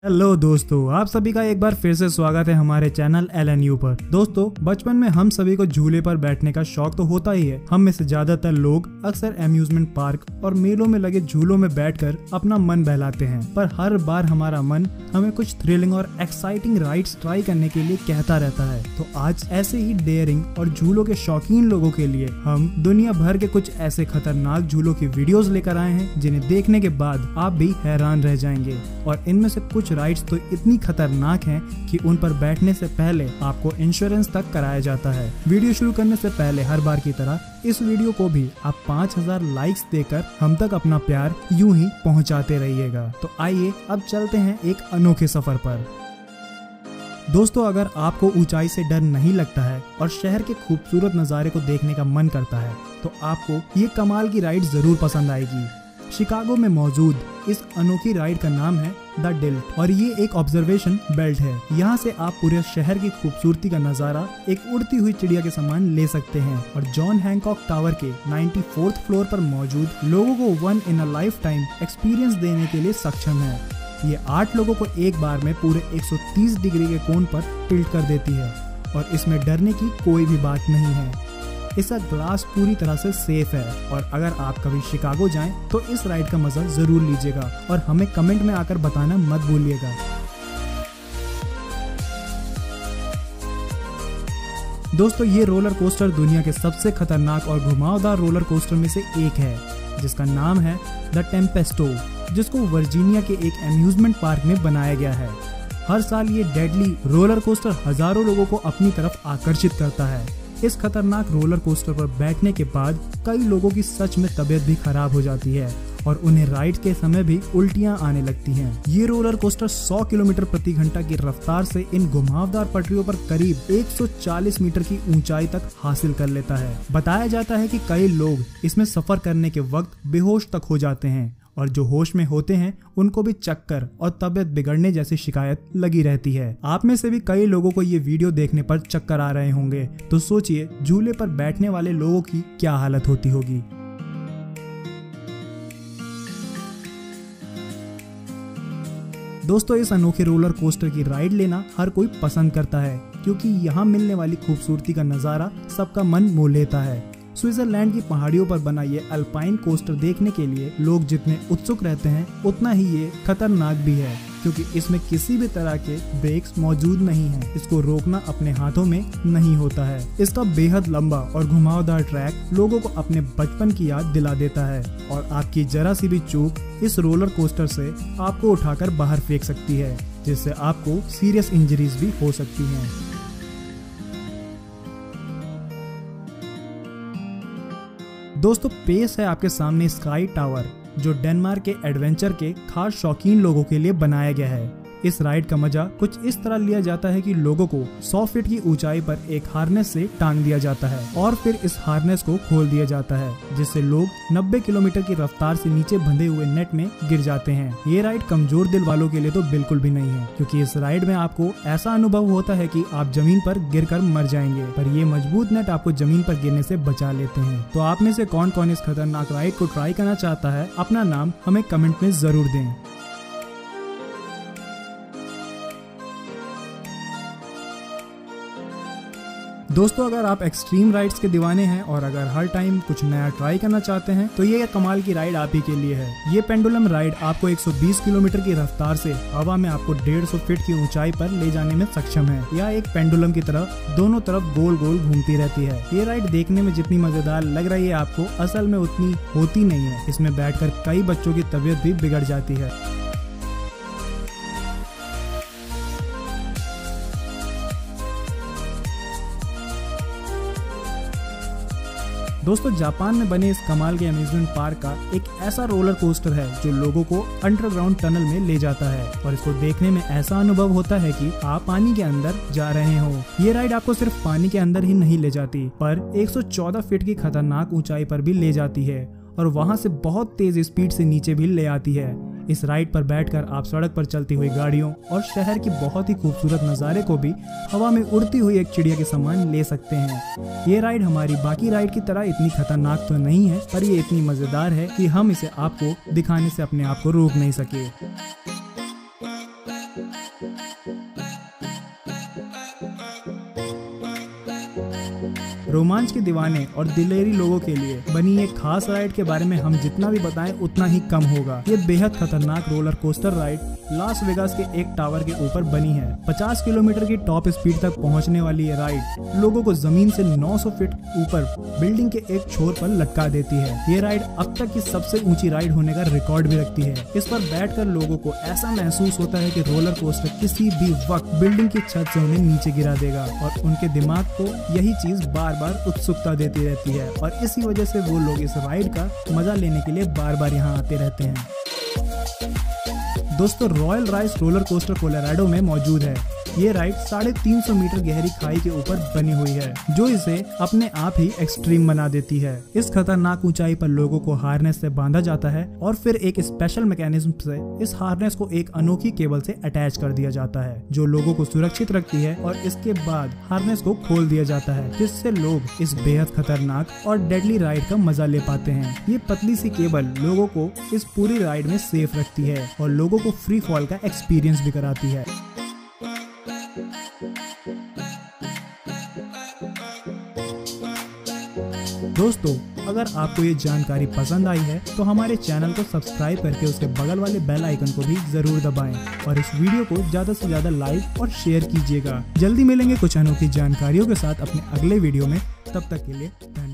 Hello दोस्तों, आप सभी का एक बार फिर से स्वागत है हमारे चैनल LNU पर। दोस्तों, बचपन में हम सभी को झूले पर बैठने का शौक तो होता ही है। हम में से ज्यादातर लोग अक्सर अम्यूजमेंट पार्क और मेलों में लगे झूलों में बैठकर अपना मन बहलाते हैं, पर हर बार हमारा मन हमें कुछ थ्रिलिंग और एक्साइटिंग राइड्स ट्राई करने के लिए कहता रहता है। तो आज ऐसे ही डेयरिंग और झूलों के शौकीन लोगों के लिए हम दुनिया भर के कुछ ऐसे खतरनाक झूलों की वीडियोस लेकर आए हैं जिन्हें देखने के बाद आप भी हैरान रह जाएंगे। और इनमें से कुछ राइड्स तो इतनी खतरनाक हैं कि उन पर बैठने से पहले आपको इंश्योरेंस तक कराया जाता है। वीडियो शुरू करने से पहले हर बार की तरह इस वीडियो को भी आप 5000 लाइक्स देकर हम तक अपना प्यार यूं ही पहुंचाते रहिएगा। तो आइए अब चलते हैं एक अनोखे सफर पर। दोस्तों, अगर आपको ऊंचाई से डर नहीं लगता है और शहर के खूबसूरत नज़ारे को देखने का मन करता है तो आपको ये कमाल की राइड जरूर पसंद आएगी। शिकागो में मौजूद इस अनोखी राइड का नाम है द डिल्ट और ये एक ऑब्जर्वेशन बेल्ट है। यहाँ से आप पूरे शहर की खूबसूरती का नजारा एक उड़ती हुई चिड़िया के समान ले सकते हैं और जॉन हैंकॉक टावर के 94th फ्लोर पर मौजूद लोगों को one in a lifetime experience देने के लिए सक्षम है। ये 8 लोगों को एक बार में पूरे 130 डिग्री के कोण पर टिल्ट कर देती है और इसमें डरने की कोई भी बात नहीं है। इसका ग्लास पूरी तरह से सेफ है और अगर आप कभी शिकागो जाएं तो इस राइड का मजा जरूर लीजिएगा और हमें कमेंट में आकर बताना मत भूलिएगा। दोस्तों, ये रोलर कोस्टर दुनिया के सबसे खतरनाक और घुमावदार रोलर कोस्टर में से एक है जिसका नाम है द टेम्पेस्टो, जिसको वर्जीनिया के एक अम्यूजमेंट पार्क में बनाया गया है। हर साल ये डेडली रोलर कोस्टर हजारों लोगों को अपनी तरफ आकर्षित करता है। इस खतरनाक रोलर कोस्टर पर बैठने के बाद कई लोगों की सच में तबीयत भी खराब हो जाती है और उन्हें राइड के समय भी उल्टियां आने लगती हैं। ये रोलर कोस्टर 100 किलोमीटर प्रति घंटा की रफ्तार से इन घुमावदार पटरियों पर करीब 140 मीटर की ऊंचाई तक हासिल कर लेता है। बताया जाता है कि कई लोग इसमें सफर करने के वक्त बेहोश तक हो जाते हैं और जो होश में होते हैं उनको भी चक्कर और तबीयत बिगड़ने जैसी शिकायत लगी रहती है। आप में से भी कई लोगों को ये वीडियो देखने पर चक्कर आ रहे होंगे, तो सोचिए झूले पर बैठने वाले लोगों की क्या हालत होती होगी। दोस्तों, इस अनोखे रोलर कोस्टर की राइड लेना हर कोई पसंद करता है क्योंकि यहाँ मिलने वाली खूबसूरती का नजारा सबका मन मोह लेता है। स्विट्जरलैंड की पहाड़ियों पर बना ये अल्पाइन कोस्टर देखने के लिए लोग जितने उत्सुक रहते हैं उतना ही ये खतरनाक भी है क्योंकि इसमें किसी भी तरह के ब्रेक्स मौजूद नहीं है। इसको रोकना अपने हाथों में नहीं होता है। इसका बेहद लंबा और घुमावदार ट्रैक लोगों को अपने बचपन की याद दिला देता है और आपकी जरा सी भी चूक इस रोलर कोस्टर से आपको उठाकर बाहर फेंक सकती है, जिससे आपको सीरियस इंजरीज भी हो सकती हैं। दोस्तों, पेश है आपके सामने स्काई टावर, जो डेनमार्क के एडवेंचर के खास शौकीन लोगों के लिए बनाया गया है। इस राइड का मजा कुछ इस तरह लिया जाता है कि लोगों को 100 फीट की ऊंचाई पर एक हार्नेस से टांग दिया जाता है और फिर इस हार्नेस को खोल दिया जाता है, जिससे लोग 90 किलोमीटर की रफ्तार से नीचे बंधे हुए नेट में गिर जाते हैं। ये राइड कमजोर दिल वालों के लिए तो बिल्कुल भी नहीं है क्योंकि इस राइड में आपको ऐसा अनुभव होता है कि आप जमीन पर गिर कर मर जाएंगे, पर ये मजबूत नेट आपको जमीन पर गिरने से बचा लेते हैं। तो आप में से कौन कौन इस खतरनाक राइड को ट्राई करना चाहता है, अपना नाम हमें कमेंट में जरूर दें। दोस्तों, अगर आप एक्सट्रीम राइड्स के दीवाने हैं और अगर हर टाइम कुछ नया ट्राई करना चाहते हैं तो ये कमाल की राइड आप ही के लिए है। ये पेंडुलम राइड आपको 120 किलोमीटर की रफ्तार से हवा में आपको 150 फीट की ऊंचाई पर ले जाने में सक्षम है। यह एक पेंडुलम की तरह दोनों तरफ गोल गोल घूमती रहती है। ये राइड देखने में जितनी मजेदार लग रही है आपको, असल में उतनी होती नहीं है। इसमें बैठकर कई बच्चों की तबीयत भी बिगड़ जाती है। दोस्तों, जापान में बने इस कमाल के अम्यूजमेंट पार्क का एक ऐसा रोलर कोस्टर है जो लोगों को अंडरग्राउंड टनल में ले जाता है और इसको देखने में ऐसा अनुभव होता है कि आप पानी के अंदर जा रहे हो। ये राइड आपको सिर्फ पानी के अंदर ही नहीं ले जाती, पर 114 फीट की खतरनाक ऊंचाई पर भी ले जाती है और वहां से बहुत तेज स्पीड से नीचे भी ले आती है। इस राइड पर बैठकर आप सड़क पर चलती हुई गाड़ियों और शहर की बहुत ही खूबसूरत नज़ारे को भी हवा में उड़ती हुई एक चिड़िया के समान ले सकते हैं। ये राइड हमारी बाकी राइड की तरह इतनी खतरनाक तो नहीं है, पर ये इतनी मज़ेदार है कि हम इसे आपको दिखाने से अपने आप को रोक नहीं सके। रोमांच के दीवाने और दिलेरी लोगों के लिए बनी एक खास राइड के बारे में हम जितना भी बताएं उतना ही कम होगा। ये बेहद खतरनाक roller coaster ride Las Vegas के एक टावर के ऊपर बनी है। 50 किलोमीटर की टॉप स्पीड तक पहुंचने वाली ये राइड लोगों को जमीन से 900 फीट ऊपर बिल्डिंग के एक छोर पर लटका देती है। ये राइड अब तक की सबसे ऊंची राइड होने का रिकॉर्ड भी रखती है। इस पर बैठकर लोगों को ऐसा महसूस होता है कि रोलर कोस्टर किसी भी वक्त बिल्डिंग की छत से उन्हें नीचे गिरा देगा और उनके दिमाग को यही चीज बार बार उत्सुकता देती रहती है और इसी वजह से वो लोग इस राइड का मजा लेने के लिए बार बार यहाँ आते रहते हैं। दोस्तों, Royal Rice roller coaster Colorado में मौजूद है। ये राइड 350 मीटर गहरी खाई के ऊपर बनी हुई है, जो इसे अपने आप ही एक्सट्रीम बना देती है। इस खतरनाक ऊंचाई पर लोगों को हार्नेस से बांधा जाता है और फिर एक स्पेशल मैकेनिज्म से इस हार्नेस को एक अनोखी केबल से अटैच कर दिया जाता है, जो लोगों को सुरक्षित रखती है और इसके बाद हार्नेस को खोल दिया जाता है, जिससे लोग इस बेहद खतरनाक और डेडली राइड का मजा ले पाते हैं। ये पतली सी केबल लोगों को इस पूरी राइड में सेफ रखती है और लोगों को फ्री फॉल का एक्सपीरियंस भी कराती है। दोस्तों, अगर आपको ये जानकारी पसंद आई है तो हमारे चैनल को सब्सक्राइब करके उसके बगल वाले बेल आइकन को भी जरूर दबाएं और इस वीडियो को ज्यादा से ज्यादा लाइक और शेयर कीजिएगा। जल्दी मिलेंगे कुछ अनोखी जानकारियों के साथ अपने अगले वीडियो में। तब तक के लिए धन्यवाद।